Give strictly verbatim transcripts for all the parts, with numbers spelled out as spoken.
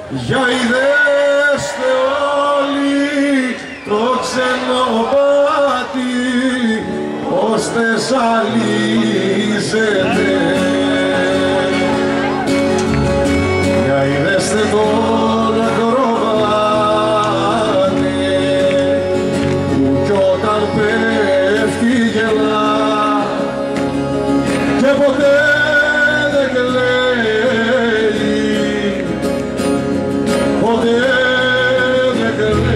Για είδεστε όλοι το ξενοπάτι πως θεσσαλίζεται. Για είδεστε τον ακροβάτη που κι όταν πέφτει γελά και ποτέ δεν κλαίει, ποτέ δεν κλαίει.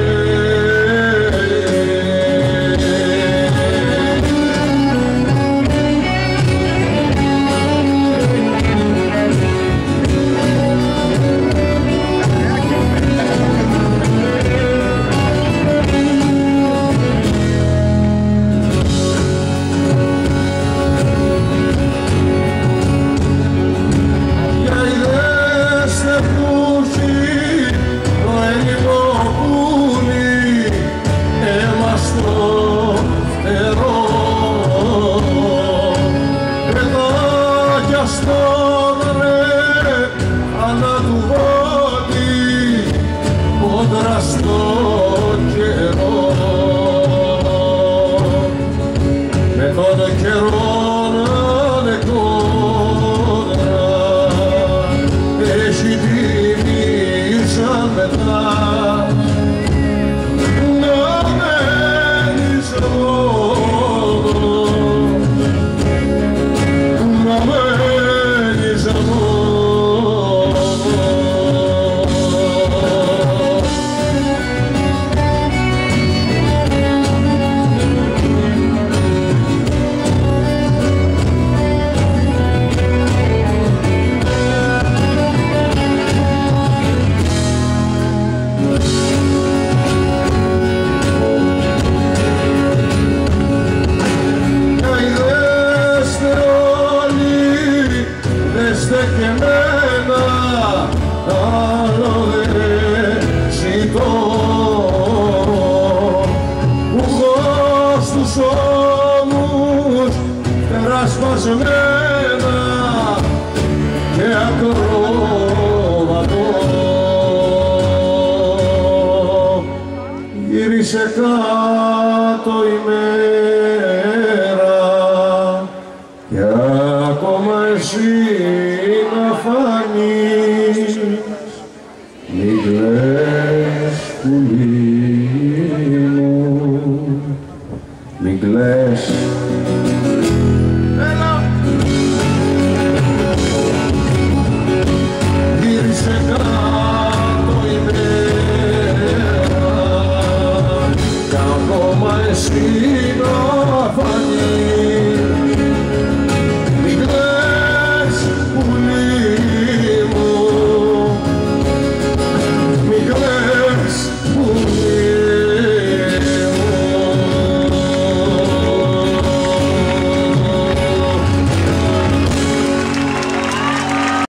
Και εμένα άλλο δεν ζητώ, που έχω στους ώμους περασπασμένα και ακρόματο. Γύρισε κάτω η μέρα και ακόμα εσύ να φανείς. Μην κλαις πουλί μου, μην κλαις. Γύρισε κάτω η μέρα κι ακόμα εσύ να